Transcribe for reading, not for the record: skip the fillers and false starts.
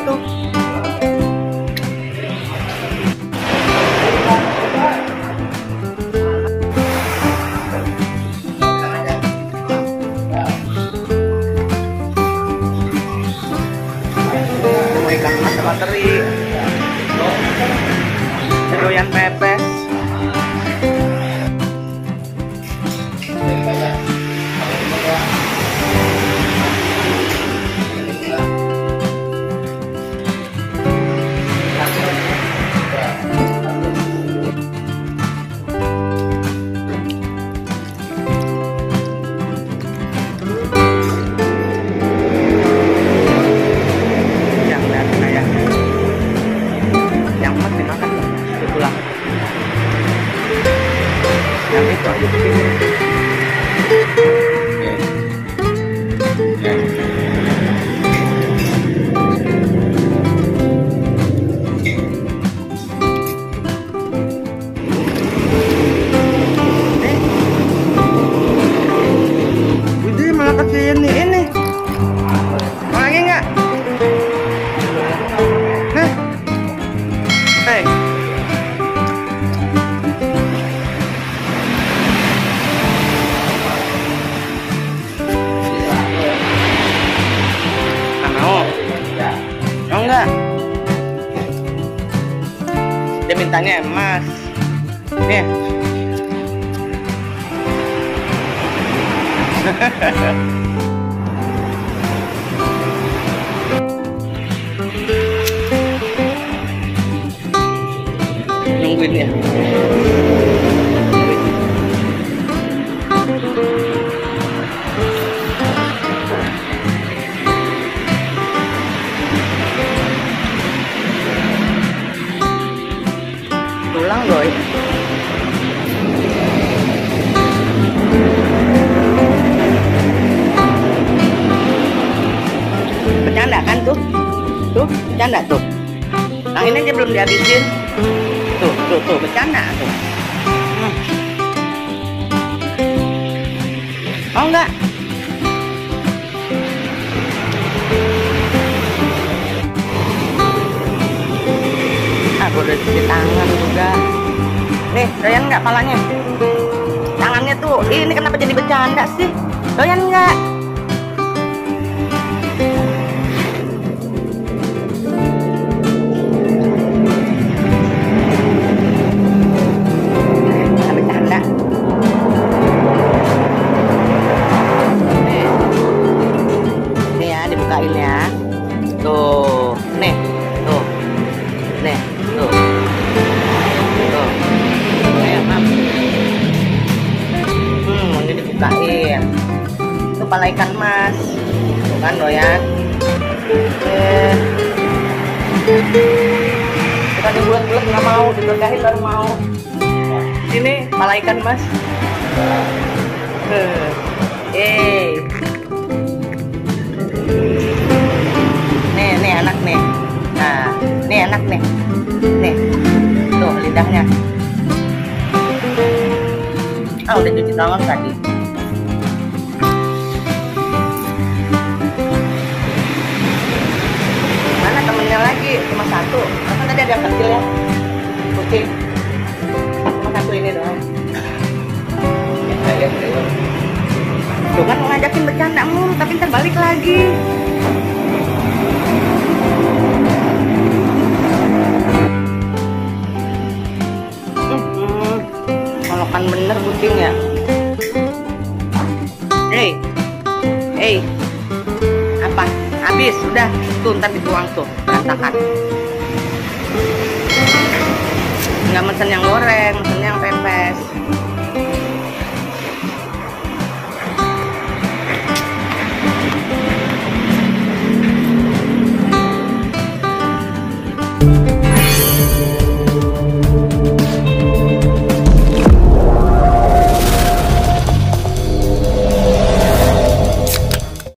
tuh. Mau ikan mas sama teri. Doyan pepes. Enggak, dia mintanya emas. Nih. Nungguin ya. Pulang rồi. Bercanda kan tuh? Tuh, bercanda tuh. Yang ini aja belum dihabisin. Tuh, bercanda tuh. Oh enggak? Udah cuci tangan juga. Nih, doyan nggak palanya? Tangannya tuh, ini kenapa jadi bercanda sih? Doyan nggak? Nggak bercanda. Nih ya, dibukain ya. Tuh, nih, tuh, nih. Ini dibukain. Itu kepala ikan mas. Tuh kan doyan. Bukan dibulet-bulet nggak mau, diberkahin baru mau. Sini kepala ikan mas. Nih anak nih. Nah, nih anak nih. Nih, tuh lidahnya. Udah cuci tangan tadi. Mana temennya lagi? Cuma satu. Kan tadi ada yang kecil ya. Kucing. Cuma satu ini doang. Tuh kan ngajakin bercanda mulu, tapi ntar balik lagi. Kan bener kucing ya. Apa? Habis sudah. Tuh ntar dibuang tuh, berantakan. Nggak mesen yang goreng, mesen yang pepes.